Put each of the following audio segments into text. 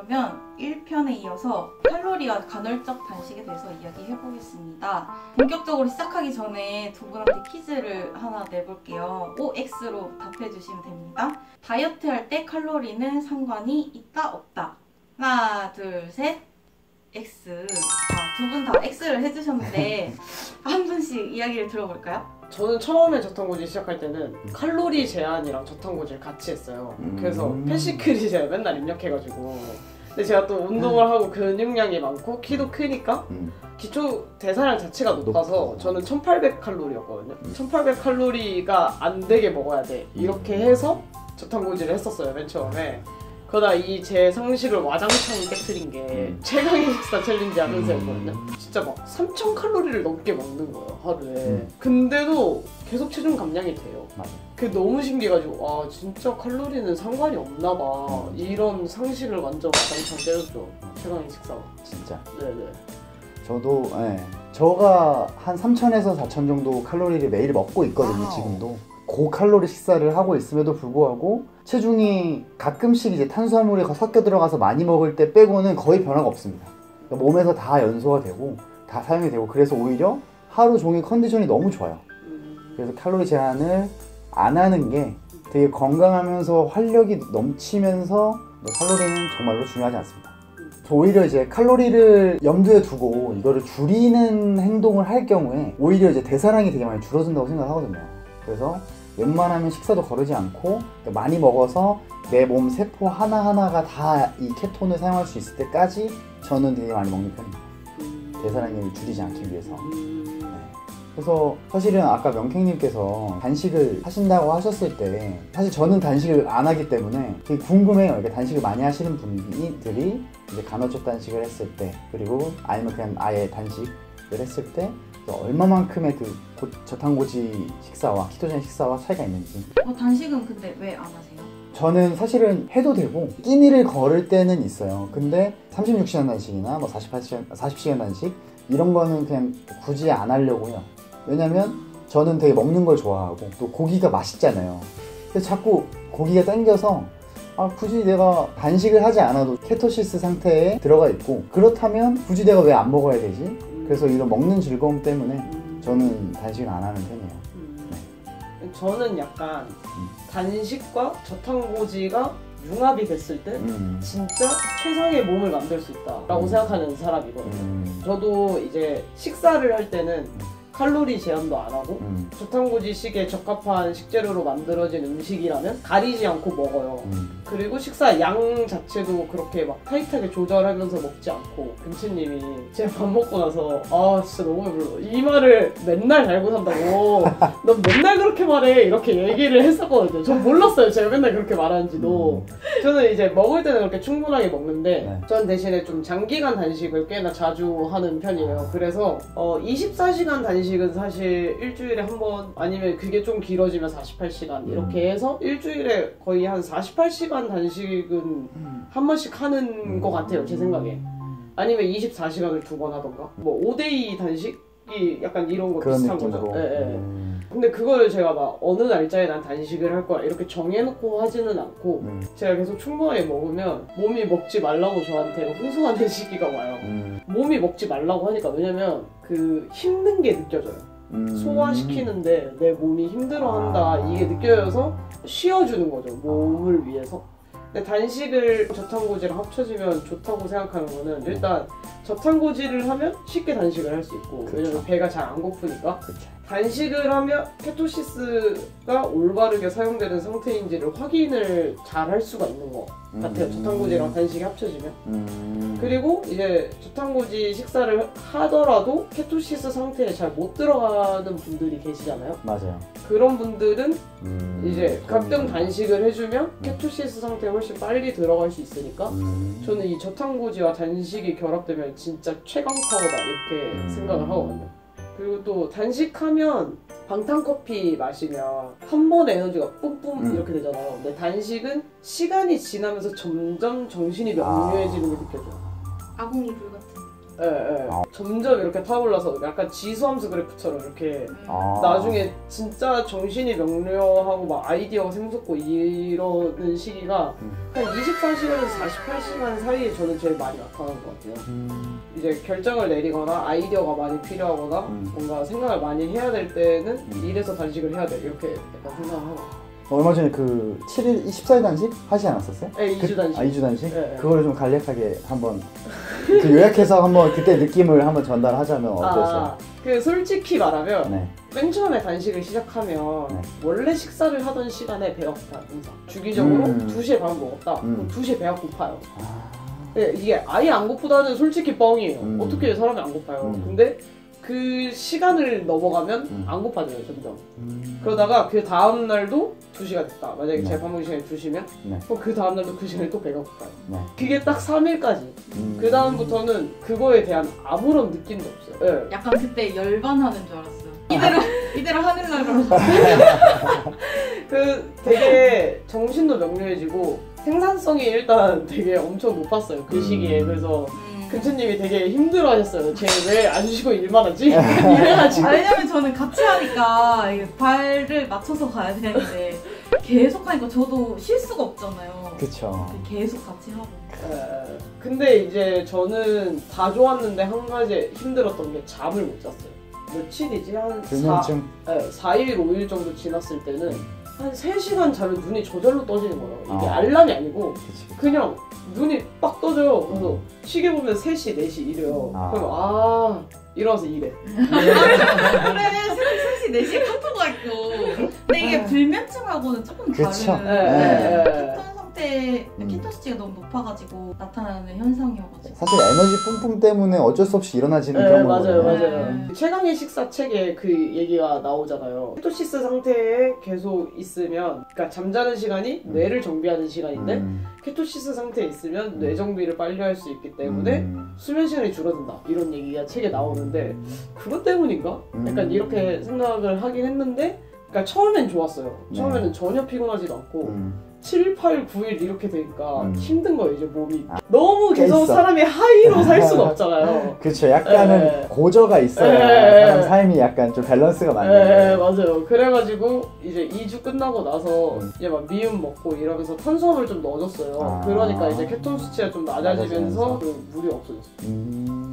그러면 1편에 이어서 칼로리와 간헐적 단식에 대해서 이야기해보겠습니다. 본격적으로 시작하기 전에 두 분한테 퀴즈를 하나 내볼게요. OX로 답해주시면 됩니다. 다이어트 할 때 칼로리는 상관이 있다 없다. 하나 둘 셋 X. 두 분 다 X를 해주셨는데 한 분씩 이야기를 들어볼까요? 저는 처음에 저탄고지 시작할 때는 칼로리 제한이랑 저탄고지를 같이 했어요. 그래서 패시크리 제가 맨날 입력해가지고, 근데 제가 또 운동을 하고 근육량이 많고 키도 크니까 기초 대사량 자체가 높아서 저는 1800칼로리였거든요 1800칼로리가 안 되게 먹어야 돼 이렇게 해서 저탄고지를 했었어요 맨 처음에. 그러다 이 제 상식을 와장창 깨트린 게 최강의 식사 챌린지 하면서였거든요. 진짜 막 3000칼로리를 넘게 먹는 거예요 하루에. 근데도 계속 체중 감량이 돼요. 그게 너무 신기해가지고 아 진짜 칼로리는 상관이 없나 봐. 이런 상식을 완전 와장창 때렸죠 최강의 식사. 진짜. 네네. 저도 저가 한 3000에서 4000 정도 칼로리를 매일 먹고 있거든요. 지금도. 고칼로리 식사를 하고 있음에도 불구하고 체중이 가끔씩 이제 탄수화물이 섞여 들어가서 많이 먹을 때 빼고는 거의 변화가 없습니다. 그러니까 몸에서 다 연소가 되고 다 사용이 되고, 그래서 오히려 하루 종일 컨디션이 너무 좋아요. 그래서 칼로리 제한을 안 하는 게 되게 건강하면서 활력이 넘치면서 칼로리는 정말로 중요하지 않습니다. 저 오히려 이제 칼로리를 염두에 두고 이거를 줄이는 행동을 할 경우에 오히려 이제 대사량이 되게 많이 줄어든다고 생각하거든요. 그래서 웬만하면 식사도 거르지 않고 많이 먹어서 내 몸 세포 하나하나가 다 이 케톤을 사용할 수 있을 때까지 저는 되게 많이 먹는 편입니다. 대사량을 줄이지 않기 위해서. 그래서 사실은 아까 명캥님께서 단식을 하신다고 하셨을 때 사실 저는 단식을 안 하기 때문에 되게 궁금해요. 이렇게 단식을 많이 하시는 분들이 이제 간헐적 단식을 했을 때, 그리고 아니면 그냥 아예 단식을 했을 때 얼마만큼의 그 저탄고지 식사와 키토제닉 식사와 차이가 있는지. 단식은 근데 왜 안 하세요? 저는 사실은 해도 되고 끼니를 걸을 때는 있어요. 근데 36시간 단식이나 뭐 40시간 단식 이런 거는 그냥 굳이 안 하려고 해요. 왜냐면 저는 되게 먹는 걸 좋아하고 또 고기가 맛있잖아요. 그래서 자꾸 고기가 땡겨서 굳이 내가 단식을 하지 않아도 케토시스 상태에 들어가 있고, 그렇다면 굳이 내가 왜 안 먹어야 되지? 그래서 이런 먹는 즐거움 때문에 저는 단식을 안 하는 편이에요. 저는 약간 단식과 저탄고지가 융합이 됐을 때 진짜 최상의 몸을 만들 수 있다라고 생각하는 사람이거든요. 저도 이제 식사를 할 때는 칼로리 제한도 안 하고 저탄고지식에 적합한 식재료로 만들어진 음식이라면 가리지 않고 먹어요. 그리고 식사 양 자체도 그렇게 막 타이트하게 조절하면서 먹지 않고, 금치님이 제가 밥 먹고 나서 진짜 너무 배불러, 이 말을 맨날 달고 산다고 넌 맨날 그렇게 말해 이렇게 얘기를 했었거든요. 전 몰랐어요 제가 맨날 그렇게 말하는지도. 저는 이제 먹을 때는 그렇게 충분하게 먹는데 전 대신에 좀 장기간 단식을 꽤나 자주 하는 편이에요. 그래서 24시간 단식은 사실 일주일에 한 번, 아니면 그게 좀 길어지면 48시간 이렇게 해서 일주일에 거의 한 48시간 단식은 한 번씩 하는 것 같아요 제 생각에. 아니면 24시간을 2번 하던가, 뭐 5대2 단식이 약간 이런 거 비슷한 거죠. 근데 그걸 제가 막 어느 날짜에 난 단식을 할 거야 이렇게 정해놓고 하지는 않고 제가 계속 충분하게 먹으면 몸이 먹지 말라고 저한테 홍수하는 시기가 와요. 몸이 먹지 말라고 하니까, 왜냐면 그 힘든 게 느껴져요. 소화시키는데 내 몸이 힘들어한다 이게 느껴져서 쉬어주는 거죠 몸을 위해서. 근데 단식을 저탄고지랑 합쳐지면 좋다고 생각하는 거는, 일단 저탄고지를 하면 쉽게 단식을 할 수 있고, 왜냐면 배가 잘 안 고프니까. 단식을 하면 케토시스가 올바르게 사용되는 상태인지를 확인을 잘 할 수가 있는 것 같아요 저탄고지랑 단식이 합쳐지면. 그리고 이제 저탄고지 식사를 하더라도 케토시스 상태에 잘 못 들어가는 분들이 계시잖아요. 맞아요. 그런 분들은 이제 가끔 단식을 해주면 케토시스 상태에 훨씬 빨리 들어갈 수 있으니까 저는 이 저탄고지와 단식이 결합되면 진짜 최강 파워다 이렇게 생각을 하거든요. 그리고 또 단식하면 방탄커피 마시면 한 번에 에너지가 뿜뿜 이렇게 되잖아요. 근데 단식은 시간이 지나면서 점점 정신이 명료해지는 게 느껴져요. 아궁이 불 같은. 점점 이렇게 타올라서 약간 지수함수 그래프처럼 이렇게 나중에 진짜 정신이 명료하고 막 아이디어가 샘솟고 이러는 시기가 한 24시간에서 48시간 사이에 저는 제일 많이 나타나는 것 같아요. 이제 결정을 내리거나 아이디어가 많이 필요하거나 뭔가 생각을 많이 해야 될 때는 이래서 단식을 해야 돼 이렇게 약간 생각을 하고. 얼마 전에 그 7일, 14일 단식 하지 않았었어요? 네, 2주 단식. 2주 단식? 네. 그거를 좀 간략하게 한번 그 요약해서 한번 그때 느낌을 한번 전달하자면 어땠어요? 그 솔직히 말하면 네. 맨 처음에 단식을 시작하면 네. 원래 식사를 하던 시간에 배가 고파요. 항상. 주기적으로 2시에 밥 먹었다. 그럼 2시에 배가 고파요. 네, 이게 아예 안 고프다는 솔직히 뻥이에요. 어떻게 사람이 안 고파요. 근데 그 시간을 넘어가면 안 고파져요, 점점. 그러다가 그 다음날도 2시가 됐다. 만약에 제 밥 먹는 시간이 2시면 그럼 그 다음날도 그 시간에 또 배가 고파요. 그게 딱 3일까지. 그 다음부터는 그거에 대한 아무런 느낌도 없어요. 네. 약간 그때 열반하는 줄 알았어요. 이대로 하늘나라로 그 되게 정신도 명료해지고 생산성이 일단 되게 엄청 높았어요, 그 시기에. 그래서 근처님이 되게 힘들어하셨어요. 쟤 왜 안 쉬고 일만 하지? 이래가지고. 왜냐면 저는 같이 하니까 이게 발을 맞춰서 가야 되는데 계속 하니까 저도 쉴 수가 없잖아요. 그쵸. 계속 같이 하고. 근데 이제 저는 다 좋았는데 한 가지 힘들었던 게 잠을 못 잤어요. 며칠이지? 한 4일, 5일 정도 지났을 때는 한 3시간 자면 눈이 저절로 떠지는 거예요. 이게 알람이 아니고 그냥 눈이 빡 떠져요. 그래서 시계 보면 3시, 4시 이래요. 그럼 일어나서 일해. 그래, 3시, 4시에 카톡가 있고. 근데 이게 불면증하고는 조금 다른 케톤 상태, 케톤수치가 너무 높아가지고 나타나는 현상이어가지고. 사실 에너지 뿜뿜 때문에 어쩔 수 없이 일어나지는 그런 거거든요. 맞아요. 최강의 식사 책에 그 얘기가 나오잖아요. 케토시스 상태에 계속 있으면, 그러니까 잠자는 시간이 뇌를 정비하는 시간인데 케토시스 상태에 있으면 뇌 정비를 빨리 할 수 있기 때문에 수면 시간이 줄어든다, 이런 얘기가 책에 나오는데 그것 때문인가? 약간 이렇게 생각을 하긴 했는데, 그러니까 처음엔 좋았어요. 처음에는 전혀 피곤하지도 않고 7, 8, 9일 이렇게 되니까 힘든 거예요, 이제 몸이. 너무 계속 사람이 하이로 살 수가 없잖아요. 그렇죠. 약간은 고저가 있어야 사람 삶이 약간 좀 밸런스가 맞는. 맞아요. 그래가지고 이제 2주 끝나고 나서 이제 막 미음 먹고 이러면서 탄수화물 좀 넣어줬어요. 그러니까 이제 케톤 수치가 좀 낮아지면서 그 물이 없어졌어요.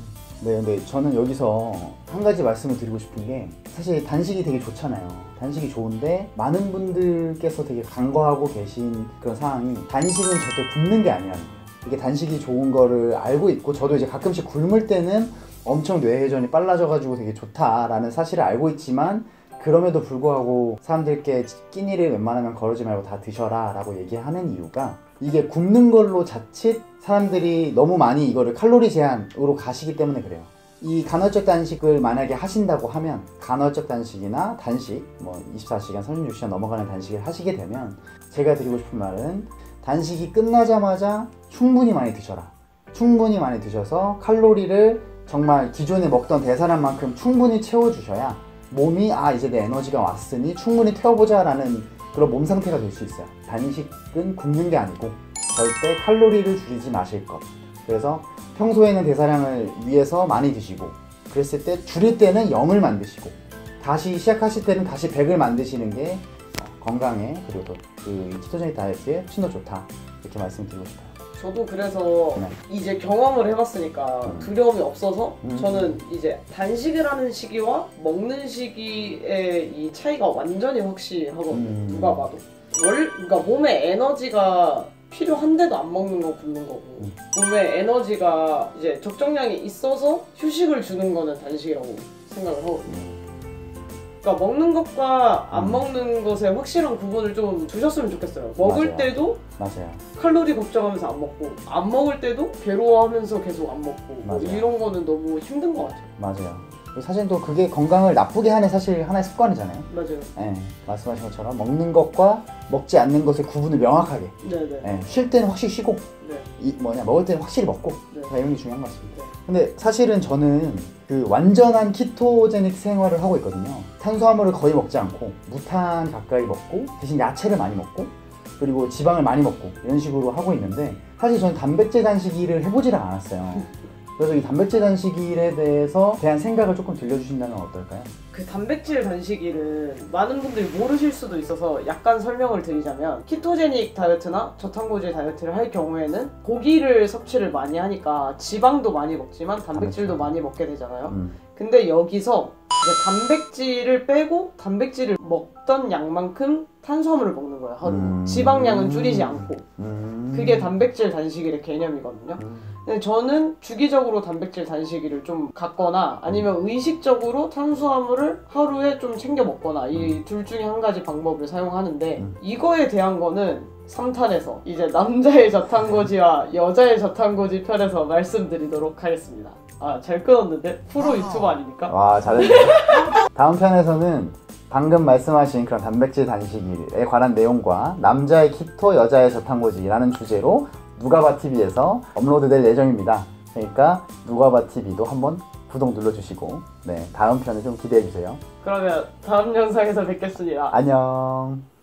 네, 근데 저는 여기서 한 가지 말씀을 드리고 싶은 게, 사실 단식이 되게 좋잖아요. 단식이 좋은데 많은 분들께서 되게 간과하고 계신 그런 상황이, 단식은 절대 굶는 게 아니라는 거예요. 이게 단식이 좋은 거를 알고 있고, 저도 이제 가끔씩 굶을 때는 엄청 뇌회전이 빨라져가지고 되게 좋다라는 사실을 알고 있지만, 그럼에도 불구하고 사람들께 끼니를 웬만하면 거르지 말고 다 드셔라 라고 얘기하는 이유가, 이게 굶는 걸로 자칫 사람들이 너무 많이 이거를 칼로리 제한으로 가시기 때문에 그래요. 이 간헐적 단식을 만약에 하신다고 하면, 간헐적 단식이나 단식, 뭐 24시간, 36시간 넘어가는 단식을 하시게 되면, 제가 드리고 싶은 말은, 단식이 끝나자마자 충분히 많이 드셔라. 충분히 많이 드셔서 칼로리를 정말 기존에 먹던 대사량 만큼 충분히 채워주셔야 몸이 이제 내 에너지가 왔으니 충분히 태워보자 라는 그런 몸 상태가 될 수 있어요. 단식은 굶는 게 아니고 절대 칼로리를 줄이지 마실 것. 그래서 평소에는 대사량을 위해서 많이 드시고, 그랬을 때 줄일 때는 0을 만드시고, 다시 시작하실 때는 다시 100을 만드시는 게 건강에, 그리고 또 그 키토제닉 다이어트에 훨씬 더 좋다, 이렇게 말씀드리고 싶어요. 저도 그래서 이제 경험을 해봤으니까 두려움이 없어서 저는 이제 단식을 하는 시기와 먹는 시기의 이 차이가 완전히 확실하거든요. 누가 봐도. 그러니까 몸에 에너지가 필요한데도 안 먹는 거 굶는 거고, 몸에 에너지가 이제 적정량이 있어서 휴식을 주는 거는 단식이라고 생각을 하거든요. 그러니까 먹는 것과 안 먹는 것의 확실한 구분을 좀 두셨으면 좋겠어요. 먹을 때도 칼로리 걱정하면서 안 먹고, 안 먹을 때도 괴로워하면서 계속 안 먹고, 뭐 이런 거는 너무 힘든 것 같아요. 맞아요. 사실 또 그게 건강을 나쁘게 하는 사실 하나의 습관이잖아요. 맞아요. 네, 말씀하신 것처럼 먹는 것과 먹지 않는 것의 구분을 명확하게. 쉴 때는 확실히 쉬고, 먹을 때는 확실히 먹고, 이런 게 중요한 것 같습니다. 근데 사실은 저는 그 완전한 키토제닉 생활을 하고 있거든요. 탄수화물을 거의 먹지 않고, 무탄 가까이 먹고, 대신 야채를 많이 먹고, 그리고 지방을 많이 먹고, 이런 식으로 하고 있는데, 사실 저는 단백질 단식을 해보지를 않았어요. 그래서 이 단백질 단식일에 대한 생각을 조금 들려주신다면 어떨까요? 그 단백질 단식일은 많은 분들이 모르실 수도 있어서 약간 설명을 드리자면 키토제닉 다이어트나 저탄고지 다이어트를 할 경우에는 고기를 섭취를 많이 하니까 지방도 많이 먹지만 단백질도 많이 먹게 되잖아요. 근데 여기서 이제 단백질을 빼고 단백질을 먹던 양만큼 탄수화물을 먹는 거예요, 하루. 지방량은 줄이지 않고. 그게 단백질 단식일의 개념이거든요. 근데 저는 주기적으로 단백질 단식일을 좀 갖거나 아니면 의식적으로 탄수화물을 하루에 좀 챙겨 먹거나 이 둘 중에 한 가지 방법을 사용하는데 이거에 대한 거는 3탄에서 이제 남자의 저탄고지와 여자의 저탄고지 편에서 말씀드리도록 하겠습니다. 아, 잘 끊었는데? 프로 유튜버 아닙니까? 와, 잘했네요. 다음 편에서는 방금 말씀하신 그런 단백질 단식일에 관한 내용과 남자의 키토, 여자의 저탄고지라는 주제로 누가바TV에서 업로드될 예정입니다. 그러니까 누가바TV도 한번 구독 눌러주시고 네, 다음 편을 좀 기대해주세요. 그러면 다음 영상에서 뵙겠습니다. 안녕.